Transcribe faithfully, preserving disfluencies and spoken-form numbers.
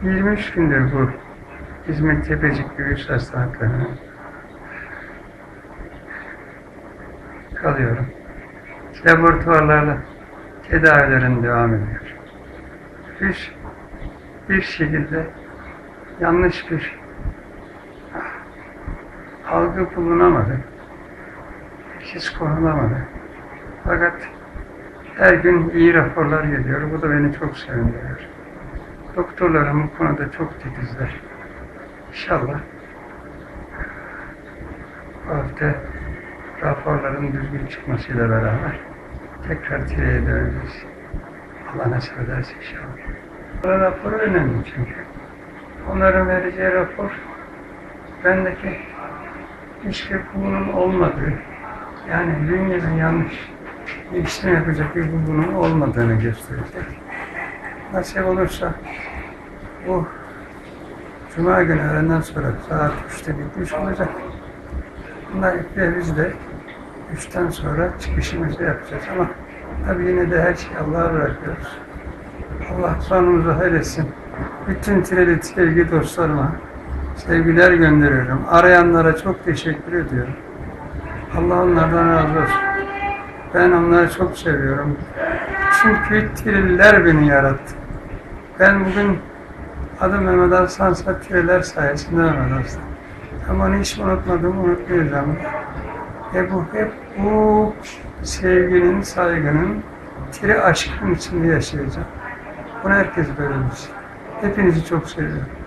yirmi üç gündür bu İzmir Tepecik Göğüs Hastalıkları'na kalıyorum. Laboratuvarlarla tedavilerin devam ediyor. Biz bir şekilde yanlış bir algı bulunamadı. Teşhis konulamadı. Fakat her gün iyi raporlar geliyor. Bu da beni çok sevindiriyor. Doktorlarım bu konuda çok titizler. İnşallah bu hafta raporların düzgün çıkmasıyla beraber tekrar tireye döneceğiz. Allah nasip ederse inşallah. Rapor önemli çünkü. Onların vereceği rapor bendeki hiçbir bulunun olmadığı, yani dünyanın yanlış bir işlem yapacak bir bulunun olmadığını gösterecek. Nasip olursa bu Cuma günü öğleden sonra saat üçte bitmiş olacak. Bunlar ve biz de üçten sonra çıkışımızı yapacağız ama tabii yine de her şeyi Allah'a bırakıyoruz. Allah sonumuzu hayretsin. Bütün Tireli sevgi dostlarıma sevgiler gönderiyorum. Arayanlara çok teşekkür ediyorum. Allah onlardan razı olsun. Ben onları çok seviyorum. Çünkü Tireliler beni yarattı. Ben bugün adım Mehmet Arslan'sa Tireliler sayesinde Mehmet Arslan. Ama onu hiç unutmadım, unutmayacağım. E bu hep bu sevginin, saygının, Tire aşkının içinde yaşayacağım. Bunu herkes böyle bilsin. Hepinizi çok seviyorum.